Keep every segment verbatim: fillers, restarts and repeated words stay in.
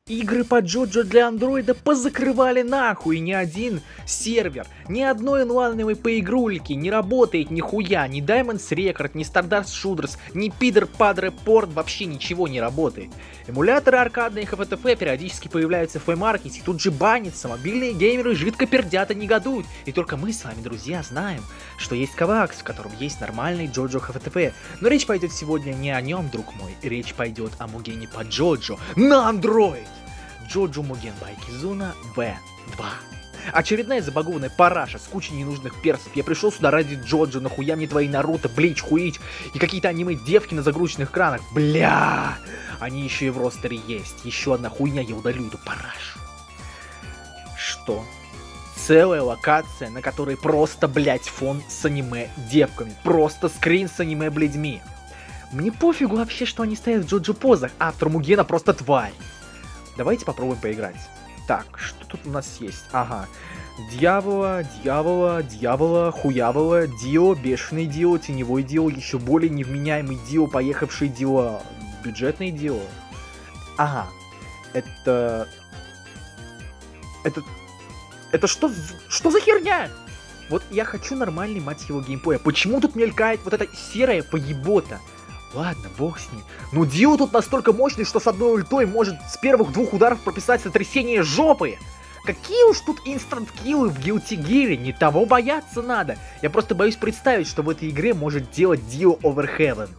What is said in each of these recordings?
Игры по Джоджо для андроида позакрывали нахуй, ни один сервер, ни одной онлайновой поигрульки не работает нихуя, ни Diamonds Record, ни Stardust Shooters, ни Peter Pad Report, вообще ничего не работает. Эмуляторы аркадные эф эф ти эф периодически появляются в плеймаркете, тут же банятся, мобильные геймеры жидко пердят и негодуют. И только мы с вами, друзья, знаем, что есть Ковакс, в котором есть нормальный Джоджо эф эф ти эф. Но речь пойдет сегодня не о нем, друг мой, речь пойдет о Мугене по Джоджо на Android. Джоджо Муген Байкизуна вэ два. Очередная забагованная параша с кучей ненужных персов. Я пришел сюда ради Джоджо, нахуя мне твои Наруто, Блич, Хуич и какие-то аниме-девки на загрузочных экранах. Бля! Они еще и в ростере есть. Еще одна хуйня, я удалю эту парашу. Что? Целая локация, на которой просто, блять, фон с аниме-девками. Просто скрин с аниме-блядьми. Мне пофигу вообще, что они стоят в Джоджо-позах. Автор Мугена просто тварь. Давайте попробуем поиграть. Так, что тут у нас есть? Ага. Дьявола, дьявола, дьявола, хуявола, Дио, бешеный Дио, теневой Дио, еще более невменяемый Дио, поехавший Дио, бюджетный Дио. Ага. Это... Это... Это что... Что за херня? Вот я хочу нормальный, мать его, геймплея. Почему тут мелькает вот эта серая поебота? Ладно, бог с ней. Но Дио тут настолько мощный, что с одной ультой может с первых двух ударов прописать сотрясение жопы. Какие уж тут инстант-киллы в Guilty Gear, не того бояться надо. Я просто боюсь представить, что в этой игре может делать Дио Over Heaven.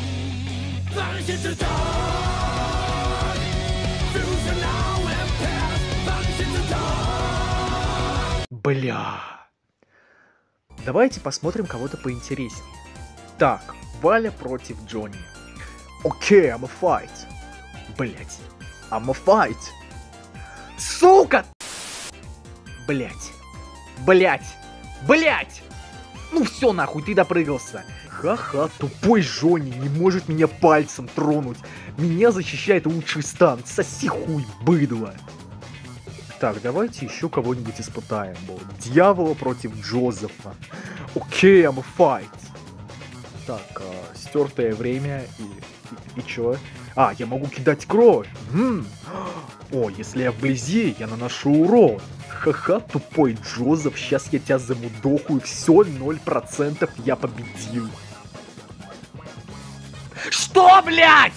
Бля. Давайте посмотрим кого-то поинтереснее. Так. Валя против Джонни. Окей, okay, I'm a fight. Блять. I'm a fight. Сука! Блять. Блять. Блять! Ну все нахуй, ты допрыгался. Ха-ха, тупой Джонни не может меня пальцем тронуть. Меня защищает лучший стан. Соси хуй, быдло. Так, давайте еще кого-нибудь испытаем. Дьявола против Джозефа. Окей, okay, I'm a fight. Так, а, стертое время и, и, и чё? А, я могу кидать кровь. М-м. О, если я вблизи, я наношу урон. Ха-ха, тупой Джозеф, сейчас я тебя замудохаю. Все, ноль процентов я победил. Что, блядь?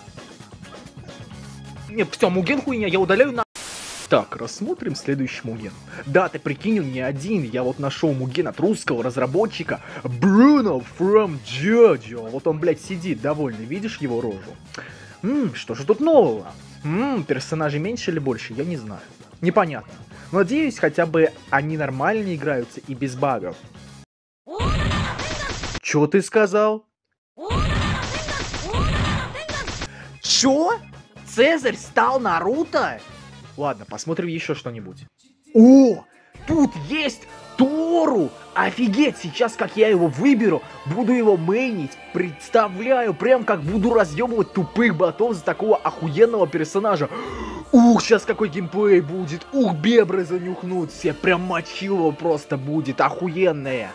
Нет, все, Муген хуйня, я удаляю на... Так, рассмотрим следующий Муген. Да, ты прикинь, он не один. Я вот нашел Муген от русского разработчика Bruno from Jojo. Вот он, блядь, сидит довольный. Видишь его рожу? Ммм, что же тут нового? Ммм, персонажей меньше или больше? Я не знаю. Непонятно. Надеюсь, хотя бы они нормально играются и без багов. Чё ты сказал? Чё? Цезарь стал Наруто? Ладно, посмотрим еще что-нибудь. О, тут есть Тору! Офигеть, сейчас как я его выберу, буду его мейнить. Представляю, прям как буду разъемывать тупых ботов за такого охуенного персонажа. Ух, сейчас какой геймплей будет. Ух, бебры занюхнут все. Прям мочилово просто будет. Охуенное.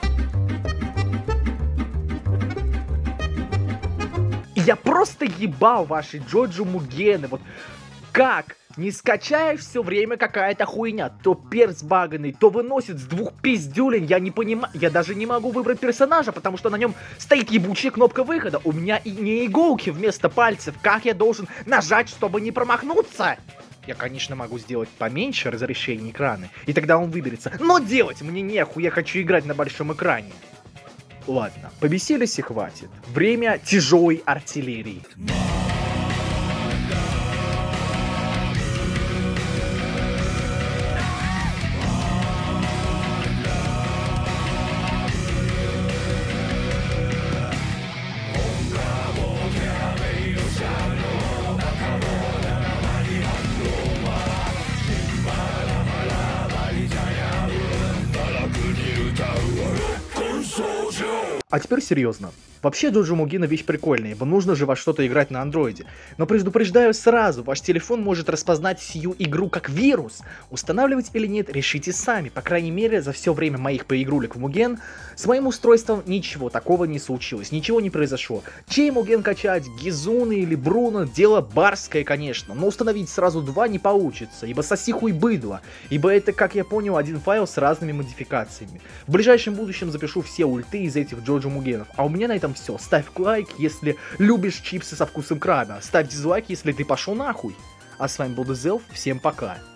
Я просто ебал ваши Джоджо Мугены. Вот как? Не скачаешь все время какая-то хуйня. То перс баганный, то выносит с двух пиздюлин. Я не понимаю. Я даже не могу выбрать персонажа, потому что на нем стоит ебучая кнопка выхода. У меня и не иголки вместо пальцев. Как я должен нажать, чтобы не промахнуться? Я, конечно, могу сделать поменьше разрешение экрана, и тогда он выберется. Но делать мне нехуй, я хочу играть на большом экране. Ладно, побесились и хватит. Время тяжелой артиллерии. А теперь серьезно. Вообще, Джоджо Мугена вещь прикольная, ибо нужно же во что-то играть на андроиде. Но предупреждаю сразу, ваш телефон может распознать сию игру как вирус. Устанавливать или нет, решите сами. По крайней мере, за все время моих поигрулек в Муген с моим устройством ничего такого не случилось, ничего не произошло. Чей Муген качать, Гизуны или Бруно, дело барское, конечно, но установить сразу два не получится, ибо соси хуй быдло, ибо это, как я понял, один файл с разными модификациями. В ближайшем будущем запишу все ульты из этих Джоджо Мугенов, а у меня на этом все. Ставь лайк, если любишь чипсы со вкусом краба, ставь дизлайк, если ты пошел нахуй. А с вами был Дезелф, всем пока.